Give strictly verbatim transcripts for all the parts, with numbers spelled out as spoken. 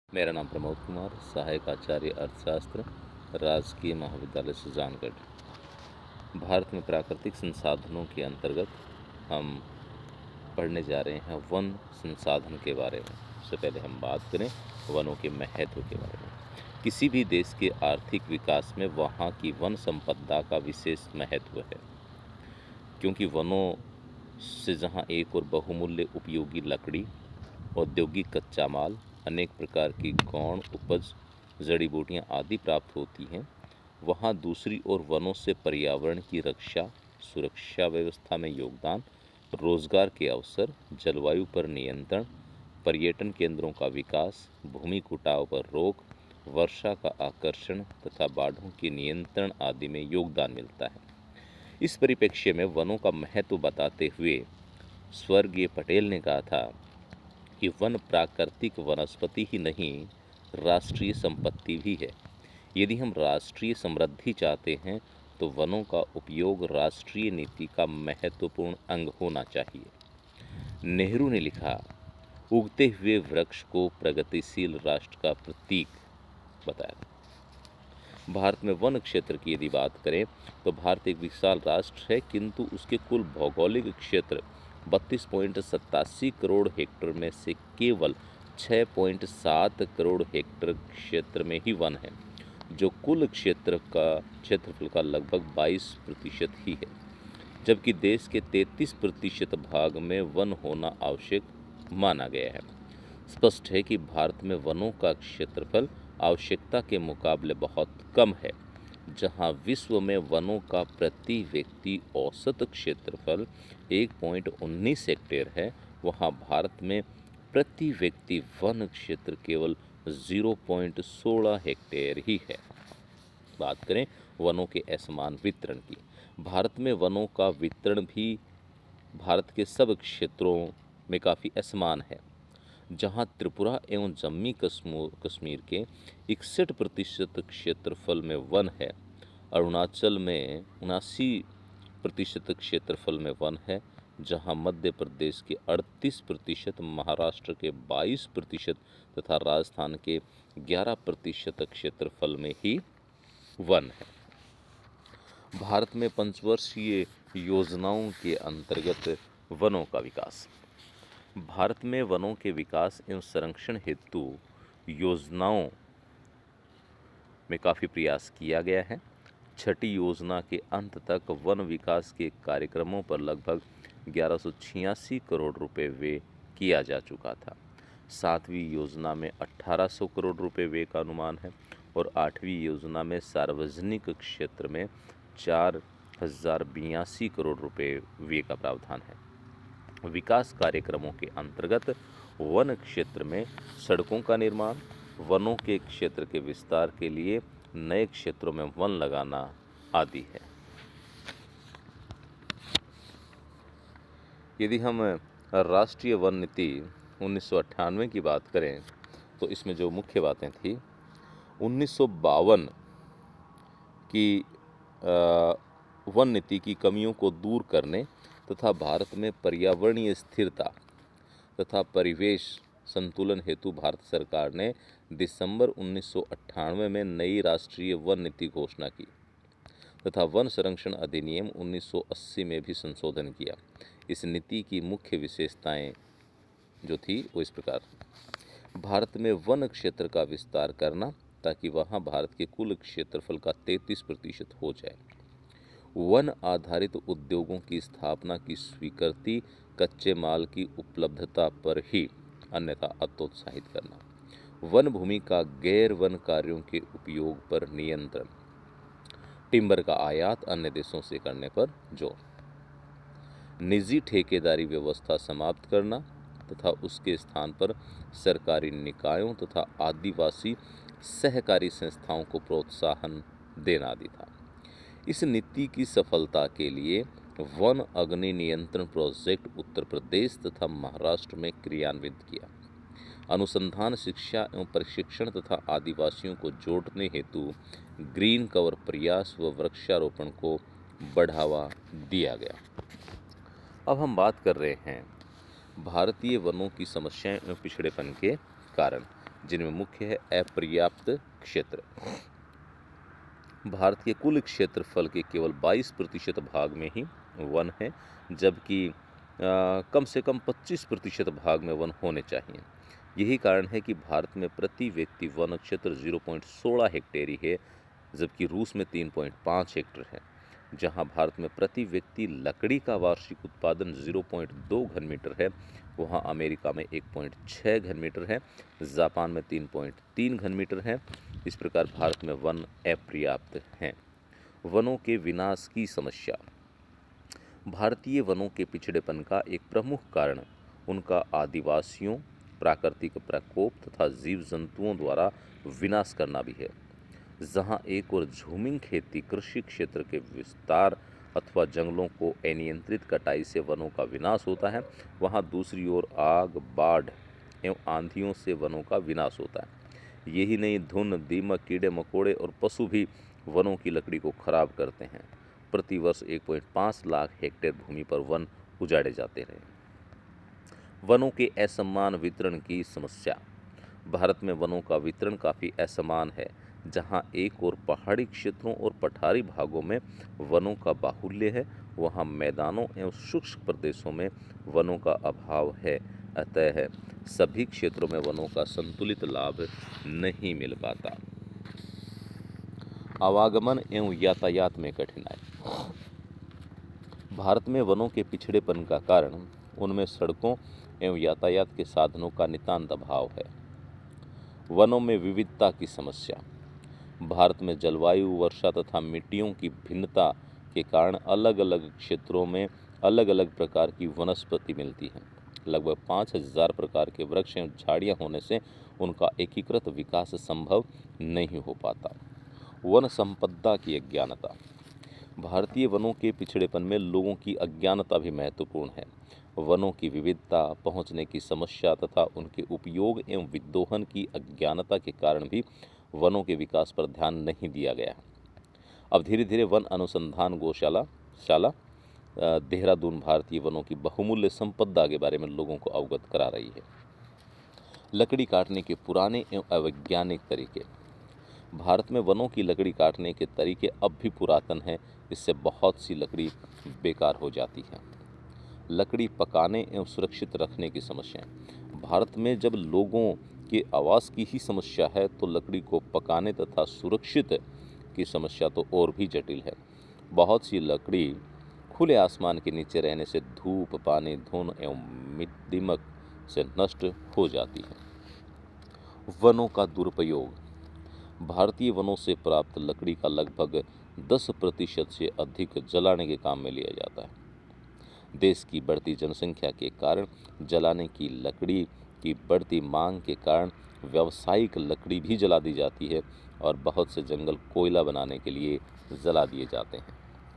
मेरा नाम प्रमोद कुमार, सहायक आचार्य अर्थशास्त्र, राजकीय महाविद्यालय सुजानगढ़। भारत में प्राकृतिक संसाधनों के अंतर्गत हम पढ़ने जा रहे हैं वन संसाधन के बारे में। सबसे पहले हम बात करें वनों के महत्व के बारे में। किसी भी देश के आर्थिक विकास में वहाँ की वन संपदा का विशेष महत्व है, क्योंकि वनों से जहाँ एक और बहुमूल्य उपयोगी लकड़ी, औद्योगिक कच्चा माल, अनेक प्रकार की गौण उपज, जड़ी बूटियाँ आदि प्राप्त होती हैं, वहाँ दूसरी ओर वनों से पर्यावरण की रक्षा, सुरक्षा व्यवस्था में योगदान, रोजगार के अवसर, जलवायु पर नियंत्रण, पर्यटन केंद्रों का विकास, भूमि कुटाव पर रोक, वर्षा का आकर्षण तथा बाढ़ों के नियंत्रण आदि में योगदान मिलता है। इस परिप्रेक्ष्य में वनों का महत्व बताते हुए स्वर्गीय पटेल ने कहा था कि वन प्राकृतिक वनस्पति ही नहीं, राष्ट्रीय संपत्ति भी है। यदि हम राष्ट्रीय समृद्धि चाहते हैं तो वनों का उपयोग राष्ट्रीय नीति का महत्वपूर्ण अंग होना चाहिए। नेहरू ने लिखा, उगते हुए वृक्ष को प्रगतिशील राष्ट्र का प्रतीक बताया। भारत में वन क्षेत्र की यदि बात करें तो भारत एक विशाल राष्ट्र है, किंतु उसके कुल भौगोलिक क्षेत्र बत्तीस पॉइंट सत्तासी करोड़ हेक्टेयर में से केवल छह पॉइंट सात करोड़ हेक्टेयर क्षेत्र में ही वन है, जो कुल क्षेत्र का क्षेत्रफल का लगभग बाईस प्रतिशत ही है, जबकि देश के तैंतीस प्रतिशत भाग में वन होना आवश्यक माना गया है। स्पष्ट है कि भारत में वनों का क्षेत्रफल आवश्यकता के मुकाबले बहुत कम है। जहां विश्व में वनों का प्रति व्यक्ति औसत क्षेत्रफल एक पॉइंट उन्नीस हेक्टेयर है, वहां भारत में प्रति व्यक्ति वन क्षेत्र केवल ज़ीरो पॉइंट एक छह हेक्टेयर ही है। बात करें वनों के असमान वितरण की। भारत में वनों का वितरण भी भारत के सब क्षेत्रों में काफ़ी असमान है। जहां त्रिपुरा एवं जम्मू कश्मीर के इकसठ प्रतिशत क्षेत्रफल में वन है, अरुणाचल में उनासी प्रतिशत क्षेत्रफल में वन है, जहां मध्य प्रदेश के अड़तीस प्रतिशत, महाराष्ट्र के बाईस प्रतिशत तथा राजस्थान के ग्यारह प्रतिशत क्षेत्रफल में ही वन है। भारत में पंचवर्षीय योजनाओं के अंतर्गत वनों का विकास। भारत में वनों के विकास एवं संरक्षण हेतु योजनाओं में काफ़ी प्रयास किया गया है। छठी योजना के अंत तक वन विकास के कार्यक्रमों पर लगभग ग्यारह सौ छियासी करोड़ रुपए व्यय किया जा चुका था। सातवीं योजना में अठारह सौ करोड़ रुपए व्यय का अनुमान है और आठवीं योजना में सार्वजनिक क्षेत्र में चार हजार बयासी करोड़ रुपए व्यय का प्रावधान है। विकास कार्यक्रमों के अंतर्गत वन क्षेत्र में सड़कों का निर्माण, वनों के क्षेत्र के विस्तार के लिए नए क्षेत्रों में वन लगाना आदि है। यदि हम राष्ट्रीय वन नीति उन्नीस सौ अट्ठानवे की बात करें तो इसमें जो मुख्य बातें थी, उन्नीस सौ बावन की वन नीति की कमियों को दूर करने तथा भारत में पर्यावरणीय स्थिरता तथा परिवेश संतुलन हेतु भारत सरकार ने दिसंबर उन्नीस सौ अट्ठानवे में नई राष्ट्रीय वन नीति घोषणा की तथा वन संरक्षण अधिनियम उन्नीस सौ अस्सी में भी संशोधन किया। इस नीति की मुख्य विशेषताएं जो थी वो इस प्रकार: भारत में वन क्षेत्र का विस्तार करना ताकि वहां भारत के कुल क्षेत्रफल का तैंतीस प्रतिशत हो जाए। वन आधारित उद्योगों की स्थापना की स्वीकृति कच्चे माल की उपलब्धता पर ही, अन्यथा अतोत्साहित करना। वन भूमि का गैर वन कार्यों के उपयोग पर नियंत्रण। टिम्बर का आयात अन्य देशों से करने पर जोर। निजी ठेकेदारी व्यवस्था समाप्त करना तथा उसके स्थान पर सरकारी निकायों तथा आदिवासी सहकारी संस्थाओं को प्रोत्साहन देना आदि था। इस नीति की सफलता के लिए वन अग्नि नियंत्रण प्रोजेक्ट उत्तर प्रदेश तथा महाराष्ट्र में क्रियान्वित किया। अनुसंधान, शिक्षा एवं प्रशिक्षण तथा आदिवासियों को जोड़ने हेतु ग्रीन कवर प्रयास व वृक्षारोपण को बढ़ावा दिया गया। अब हम बात कर रहे हैं भारतीय वनों की समस्याएं एवं पिछड़ेपन के कारण। जिनमें मुख्य है अपर्याप्त क्षेत्र। भारत के कुल क्षेत्रफल के केवल बाईस प्रतिशत भाग में ही वन है, जबकि कम से कम पच्चीस प्रतिशत भाग में वन होने चाहिए। यही कारण है कि भारत में प्रति व्यक्ति वन क्षेत्र ज़ीरो पॉइंट एक छह हेक्टेयर ही है, जबकि रूस में तीन पॉइंट पाँच हेक्टेयर है। जहां भारत में प्रति व्यक्ति लकड़ी का वार्षिक उत्पादन ज़ीरो पॉइंट दो घन मीटर है, वहां अमेरिका में एक पॉइंट छह घन मीटर है, जापान में तीन पॉइंट तीन घन मीटर है। इस प्रकार भारत में वन अपर्याप्त हैं। वनों के विनाश की समस्या। भारतीय वनों के पिछड़ेपन का एक प्रमुख कारण उनका आदिवासियों, प्राकृतिक प्रकोप तथा जीव जंतुओं द्वारा विनाश करना भी है। जहां एक और झूमिंग खेती कृषि क्षेत्र के विस्तार अथवा जंगलों को अनियंत्रित कटाई से वनों का विनाश होता है, वहां दूसरी ओर आग, बाढ़ एवं आंधियों से वनों का विनाश होता है। यही नहीं, धुन, दीमक, कीड़े मकोड़े और पशु भी वनों की लकड़ी को खराब करते हैं। प्रतिवर्ष एक पॉइंट पाँच लाख हेक्टेयर भूमि पर वन उजाड़े जाते रहे। वनों के असमान वितरण की समस्या। भारत में वनों का वितरण काफ़ी असमान है। जहां एक और पहाड़ी क्षेत्रों और पठारी भागों में वनों का बाहुल्य है, वहां मैदानों एवं शुष्क प्रदेशों में वनों का अभाव है। अतः सभी क्षेत्रों में वनों का संतुलित लाभ नहीं मिल पाता। आवागमन एवं यातायात में कठिनाई। भारत में वनों के पिछड़ेपन का कारण उनमें सड़कों एवं यातायात के साधनों का नितांत अभाव है। वनों में विविधता की समस्या। भारत में जलवायु, वर्षा तथा मिट्टियों की भिन्नता के कारण अलग अलग क्षेत्रों में अलग अलग प्रकार की वनस्पति मिलती हैं। लगभग पाँच हजार प्रकार के वृक्ष एवं झाड़ियाँ होने से उनका एकीकृत विकास संभव नहीं हो पाता। वन संपदा की अज्ञानता। भारतीय वनों के पिछड़ेपन में लोगों की अज्ञानता भी महत्वपूर्ण है। वनों की विविधता, पहुंचने की समस्या तथा उनके उपयोग एवं विद्रोहन की अज्ञानता के कारण भी वनों के विकास पर ध्यान नहीं दिया गया है। अब धीरे धीरे वन अनुसंधान गौशाला शाला देहरादून भारतीय वनों की बहुमूल्य संपदा के बारे में लोगों को अवगत करा रही है। लकड़ी काटने के पुराने एवं अवैज्ञानिक तरीके। भारत में वनों की लकड़ी काटने के तरीके अब भी पुरातन हैं, इससे बहुत सी लकड़ी बेकार हो जाती है। लकड़ी पकाने एवं सुरक्षित रखने की समस्याएं। भारत में जब लोगों के आवास की ही समस्या है, तो लकड़ी को पकाने तथा सुरक्षित की समस्या तो और भी जटिल है। बहुत सी लकड़ी खुले आसमान के नीचे रहने से धूप, पानी, धुंध एवं दीमक से नष्ट हो जाती है। वनों का दुरुपयोग। भारतीय वनों से प्राप्त लकड़ी का लगभग दस प्रतिशत से अधिक जलाने के काम में लिया जाता है। देश की बढ़ती जनसंख्या के कारण जलाने की लकड़ी की बढ़ती मांग के कारण व्यावसायिक लकड़ी भी जला दी जाती है और बहुत से जंगल कोयला बनाने के लिए जला दिए जाते हैं।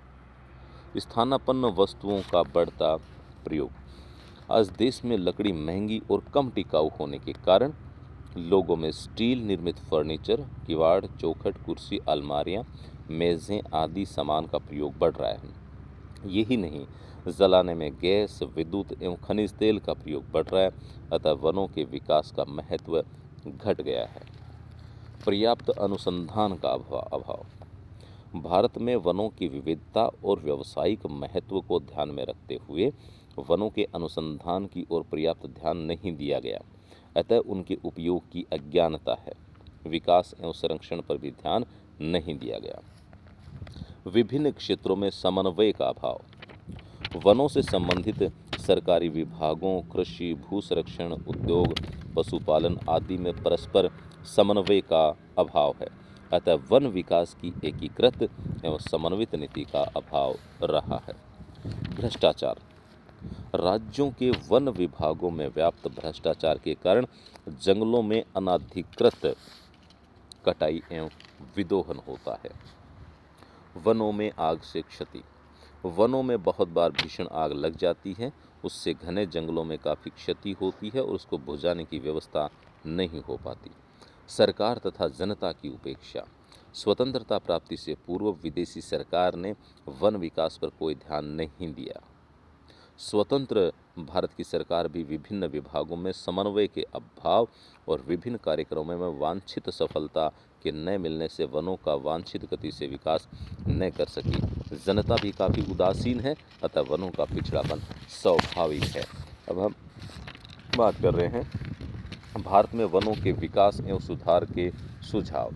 स्थानापन्न वस्तुओं का बढ़ता प्रयोग। आज देश में लकड़ी महंगी और कम टिकाऊ होने के कारण लोगों में स्टील निर्मित फर्नीचर, किवाड़, चौखट, कुर्सी, अलमारियां, मेज़ें आदि सामान का प्रयोग बढ़ रहा है। यही नहीं, जलाने में गैस, विद्युत एवं खनिज तेल का प्रयोग बढ़ रहा है। अतः वनों के विकास का महत्व घट गया है। पर्याप्त अनुसंधान का अभाव। भारत में वनों की विविधता और व्यावसायिक महत्व को ध्यान में रखते हुए वनों के अनुसंधान की ओर पर्याप्त ध्यान नहीं दिया गया। अतः उनके उपयोग की अज्ञानता है। विकास एवं संरक्षण पर भी ध्यान नहीं दिया गया। विभिन्न क्षेत्रों में समन्वय का अभाव। वनों से संबंधित सरकारी विभागों, कृषि, भू संरक्षण, उद्योग, पशुपालन आदि में परस्पर समन्वय का अभाव है। अतः वन विकास की एकीकृत एवं समन्वित नीति का अभाव रहा है। भ्रष्टाचार। राज्यों के वन विभागों में व्याप्त भ्रष्टाचार के कारण जंगलों में अनाधिकृत कटाई एवं विदोहन होता है। वनों में आग से क्षति। वनों में बहुत बार भीषण आग लग जाती है, उससे घने जंगलों में काफ़ी क्षति होती है और उसको बुझाने की व्यवस्था नहीं हो पाती। सरकार तथा जनता की उपेक्षा। स्वतंत्रता प्राप्ति से पूर्व विदेशी सरकार ने वन विकास पर कोई ध्यान नहीं दिया। स्वतंत्र भारत की सरकार भी विभिन्न विभागों में समन्वय के अभाव और विभिन्न कार्यक्रमों में वांछित सफलता के न मिलने से वनों का वांछित गति से विकास न कर सकी। जनता भी काफ़ी उदासीन है, अतः वनों का पिछड़ापन स्वाभाविक है। अब हम बात कर रहे हैं भारत में वनों के विकास एवं सुधार के सुझाव,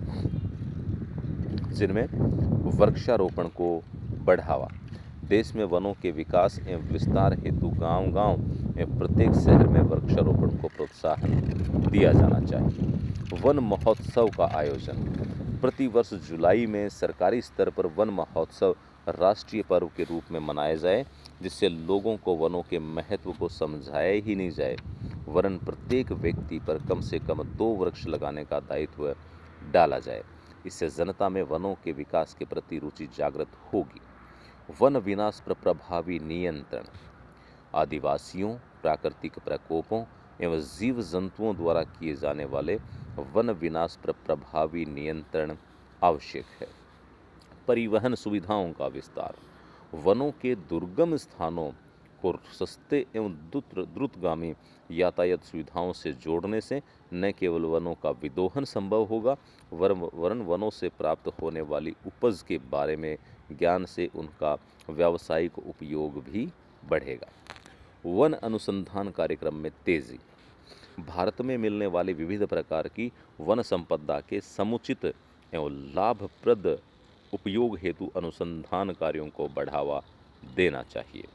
जिनमें वृक्षारोपण को बढ़ावा। देश में वनों के विकास एवं विस्तार हेतु गांव-गांव एवं प्रत्येक शहर में वृक्षारोपण को प्रोत्साहन दिया जाना चाहिए। वन महोत्सव का आयोजन। प्रतिवर्ष जुलाई में सरकारी स्तर पर वन महोत्सव राष्ट्रीय पर्व के रूप में मनाया जाए, जिससे लोगों को वनों के महत्व को समझाया ही नहीं जाए, वरन प्रत्येक व्यक्ति पर कम से कम दो वृक्ष लगाने का दायित्व डाला जाए। इससे जनता में वनों के विकास के प्रति रुचि जागृत होगी। वन विनाश पर प्रभावी नियंत्रण। आदिवासियों, प्राकृतिक प्रकोपों एवं जीव जंतुओं द्वारा किए जाने वाले वन विनाश पर प्रभावी नियंत्रण आवश्यक है। परिवहन सुविधाओं का विस्तार। वनों के दुर्गम स्थानों को सस्ते एवं द्रुत द्रुतगामी यातायात सुविधाओं से जोड़ने से न केवल वनों का विदोहन संभव होगा, वरन वनों से प्राप्त होने वाली उपज के बारे में ज्ञान से उनका व्यावसायिक उपयोग भी बढ़ेगा। वन अनुसंधान कार्यक्रम में तेजी। भारत में मिलने वाली विविध प्रकार की वन संपदा के समुचित एवं लाभप्रद उपयोग हेतु अनुसंधान कार्यों को बढ़ावा देना चाहिए।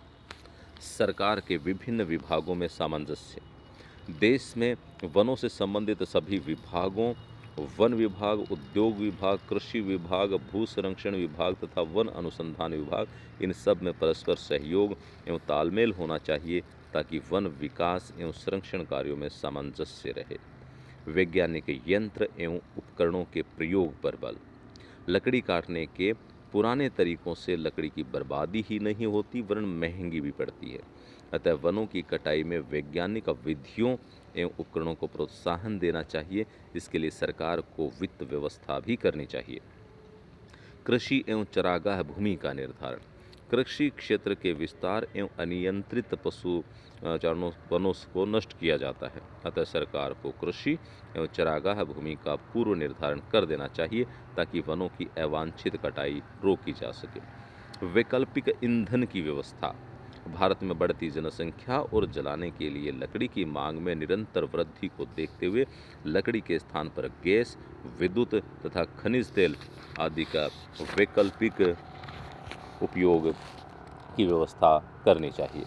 सरकार के विभिन्न विभागों में सामंजस्य। देश में वनों से संबंधित सभी विभागों, वन विभाग, उद्योग विभाग, कृषि विभाग, भू संरक्षण विभाग तथा वन अनुसंधान विभाग, इन सब में परस्पर सहयोग एवं तालमेल होना चाहिए, ताकि वन विकास एवं संरक्षण कार्यों में सामंजस्य रहे। वैज्ञानिक यंत्र एवं उपकरणों के प्रयोग पर बल। लकड़ी काटने के पुराने तरीकों से लकड़ी की बर्बादी ही नहीं होती, वरन महंगी भी पड़ती है। अतः वनों की कटाई में वैज्ञानिक विधियों एवं उपकरणों को प्रोत्साहन देना चाहिए। इसके लिए सरकार को वित्त व्यवस्था भी करनी चाहिए। कृषि एवं चरागाह भूमि का निर्धारण। कृषि क्षेत्र के विस्तार एवं अनियंत्रित पशु चारणों वनों को नष्ट किया जाता है, अतः सरकार को कृषि एवं चरागाह भूमि का पूर्व निर्धारण कर देना चाहिए, ताकि वनों की अवांछित कटाई रोकी जा सके। वैकल्पिक ईंधन की व्यवस्था। भारत में बढ़ती जनसंख्या और जलाने के लिए लकड़ी की मांग में निरंतर वृद्धि को देखते हुए लकड़ी के स्थान पर गैस, विद्युत तथा खनिज तेल आदि का वैकल्पिक उपयोग की व्यवस्था करनी चाहिए।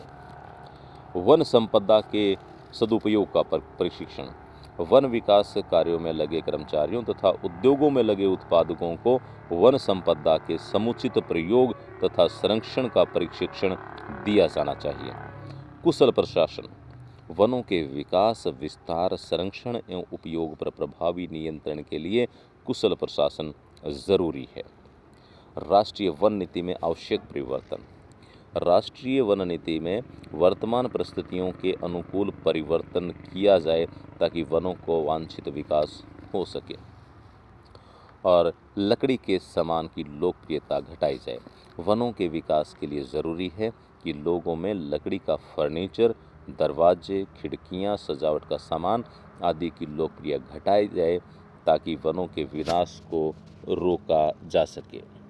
वन संपदा के सदुपयोग का प्रशिक्षण। वन विकास कार्यों में लगे कर्मचारियों तथा उद्योगों में लगे उत्पादकों को वन संपदा के समुचित प्रयोग तथा संरक्षण का प्रशिक्षण दिया जाना चाहिए। कुशल प्रशासन। वनों के विकास, विस्तार, संरक्षण एवं उपयोग पर प्रभावी नियंत्रण के लिए कुशल प्रशासन जरूरी है। राष्ट्रीय वन नीति में आवश्यक परिवर्तन। राष्ट्रीय वन नीति में वर्तमान परिस्थितियों के अनुकूल परिवर्तन किया जाए, ताकि वनों को वांछित विकास हो सके और लकड़ी के सामान की लोकप्रियता घटाई जाए। वनों के विकास के लिए ज़रूरी है कि लोगों में लकड़ी का फर्नीचर, दरवाजे, खिड़कियां, सजावट का सामान आदि की लोकप्रियता घटाई जाए, ताकि वनों के विनाश को रोका जा सके।